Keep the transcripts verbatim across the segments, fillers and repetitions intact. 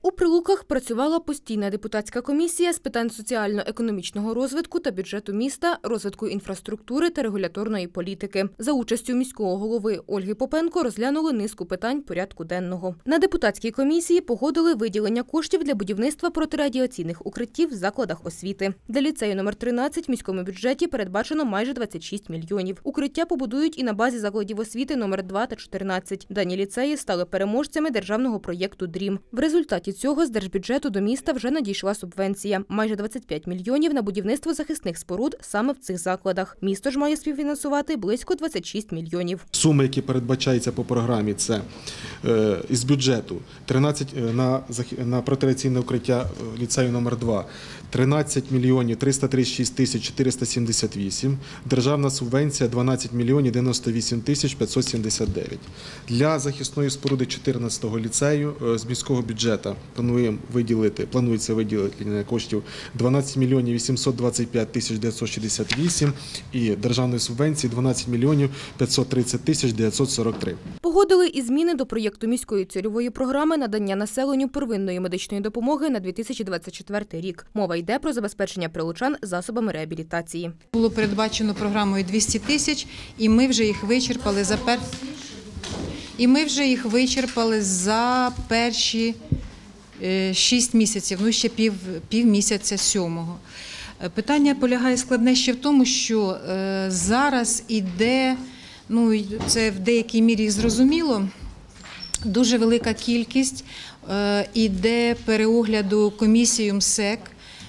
У Прилуках працювала постійна депутатська комісія з питань соціально-економічного розвитку та бюджету міста, розвитку інфраструктури та регуляторної політики. За участю міського голови Ольги Попенко розглянули низку питань порядку денного. На депутатській комісії погодили виділення коштів для будівництва протирадіаційних укриттів в закладах освіти. Для ліцею номер тринадцять в міському бюджеті передбачено майже двадцять шість мільйонів. Укриття побудують і на базі закладів освіти номер два та чотирнадцять. Дані ліцеї стали переможцями державного проєкту «Дрім». В результаті цього з держбюджету до міста вже надійшла субвенція – майже двадцять п'ять мільйонів на будівництво захисних споруд саме в цих закладах. Місто ж має співфінансувати близько двадцять шість мільйонів. Суми, які передбачаються по програмі, це е, із бюджету тринадцять на, на протирадіаційне укриття ліцею номер два – тринадцять мільйонів триста тридцять шість тисяч чотириста сімдесят вісім, державна субвенція дванадцять мільйонів дев'яносто вісім тисяч п'ятсот сімдесят дев'ять. Для захисної споруди чотирнадцятого ліцею з міського бюджету плануємо виділити, планується виділення коштів дванадцять мільйонів вісімсот двадцять п'ять тисяч дев'ятсот шістдесят вісім і державної субвенції дванадцять мільйонів п'ятсот тридцять тисяч дев'ятсот сорок три. Погодили і зміни до проєкту міської цільової програми надання населенню первинної медичної допомоги на дві тисячі двадцять четвертий рік. Мова йде про забезпечення прилучан засобами реабілітації. Було передбачено програмою двісті тисяч, і ми вже їх вичерпали за пер... і ми вже їх вичерпали за перші шість місяців, ну ще пів, пів місяця сьомого. Питання полягає складне ще в тому, що зараз іде, ну це в деякій мірі зрозуміло, дуже велика кількість іде переогляду комісією МСЕК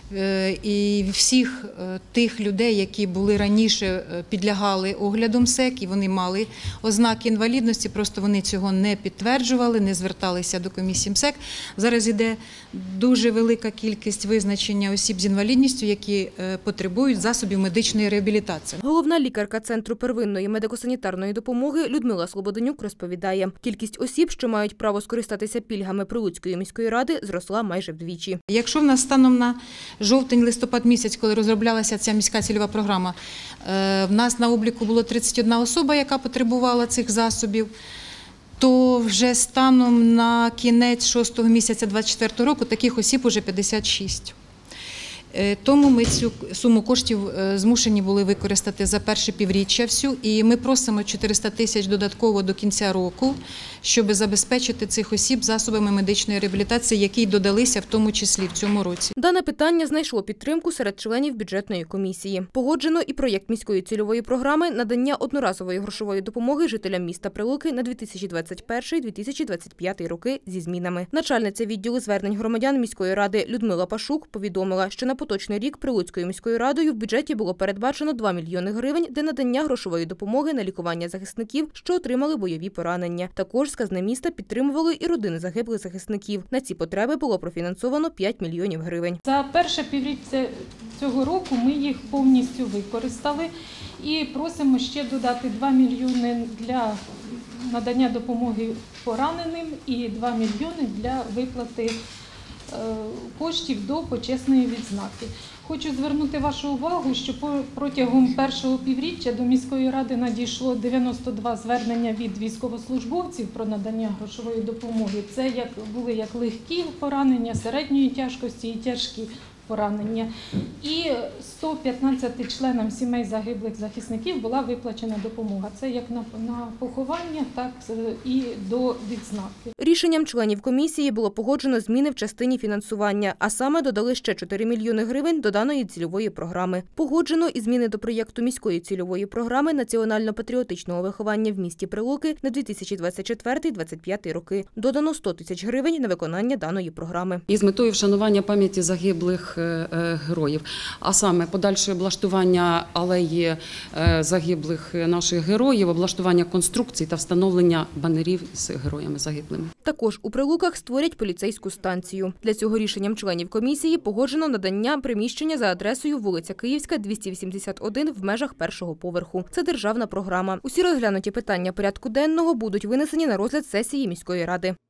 і всіх тих людей, які були раніше підлягали огляду МСЕК і вони мали ознаки інвалідності, просто вони цього не підтверджували, не зверталися до комісії МСЕК. Зараз іде дуже велика кількість визначення осіб з інвалідністю, які потребують засобів медичної реабілітації. Головна лікарка Центру первинної медико-санітарної допомоги Людмила Слободенюк розповідає, кількість осіб, що мають право скористатися пільгами Прилуцької міської ради, зросла майже вдвічі. Якщо в нас станом на жовтень-листопад місяць, коли розроблялася ця міська цільова програма, в нас на обліку було тридцять одна особа, яка потребувала цих засобів, то вже станом на кінець шостого місяця двадцять четвертого року таких осіб уже п'ятдесят шість. Тому ми цю суму коштів змушені були використати за перше півріччя всю, і ми просимо чотириста тисяч додатково до кінця року, щоб забезпечити цих осіб засобами медичної реабілітації, які додалися в тому числі в цьому році. Дане питання знайшло підтримку серед членів бюджетної комісії. Погоджено і проєкт міської цільової програми надання одноразової грошової допомоги жителям міста Прилуки на дві тисячі двадцять перший - дві тисячі двадцять п'ятий роки зі змінами. Начальниця відділу звернень громадян міської ради Людмила Пашук повідомила, що на поточний рік Прилуцькою міською радою в бюджеті було передбачено два мільйони гривень для надання грошової допомоги на лікування захисників, що отримали бойові поранення. Також з казни міста підтримували і родини загиблих захисників. На ці потреби було профінансовано п'ять мільйонів гривень. За перше півріччя цього року ми їх повністю використали і просимо ще додати два мільйони для надання допомоги пораненим і два мільйони для виплати коштів до почесної відзнаки. Хочу звернути вашу увагу, що протягом першого півріччя до міської ради надійшло дев'яносто два звернення від військовослужбовців про надання грошової допомоги. Це як були як легкі поранення, середньої тяжкості і тяжкі поранення. І сто п'ятнадцяти членам сімей загиблих захисників була виплачена допомога. Це як на, на поховання, так і до відзнаки. Рішенням членів комісії було погоджено зміни в частині фінансування, а саме додали ще чотири мільйони гривень до даної цільової програми. Погоджено і зміни до проєкту міської цільової програми національно-патріотичного виховання в місті Прилуки на дві тисячі двадцять четвертий - двадцять п'ятий роки. Додано сто тисяч гривень на виконання даної програми. І з метою вшанування пам'яті загиблих героїв, а саме подальше облаштування алеї загиблих наших героїв, облаштування конструкцій та встановлення банерів з героями загиблими. Також у Прилуках створять поліцейську станцію. Для цього рішенням членів комісії погоджено надання приміщення за адресою вулиця Київська, двісті вісімдесят один в межах першого поверху. Це державна програма. Усі розглянуті питання порядку денного будуть винесені на розгляд сесії міської ради.